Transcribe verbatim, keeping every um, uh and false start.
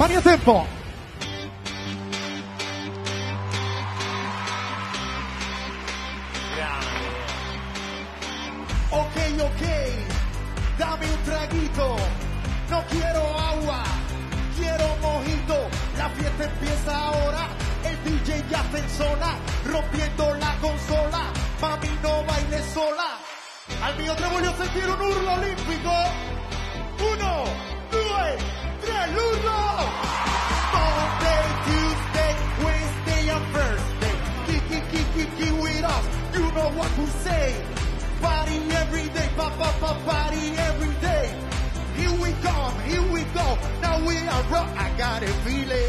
Company a tempo. Ok, ok, dame un traguito. No quiero agua, quiero mojito. La fiesta empieza ahora, el D J ya está en zona, rompiendo la consola. Mami, no baile sola. Al mío te voglio sentir un urlo olímpico. Uno, dos, tres, urlo. Monday, Tuesday, Wednesday and Thursday. Kiki, kiki, kiki with us. You know what to say. Party every day, pa pa pa party every day. Here we come, here we go. Now we are rock. I got a feeling.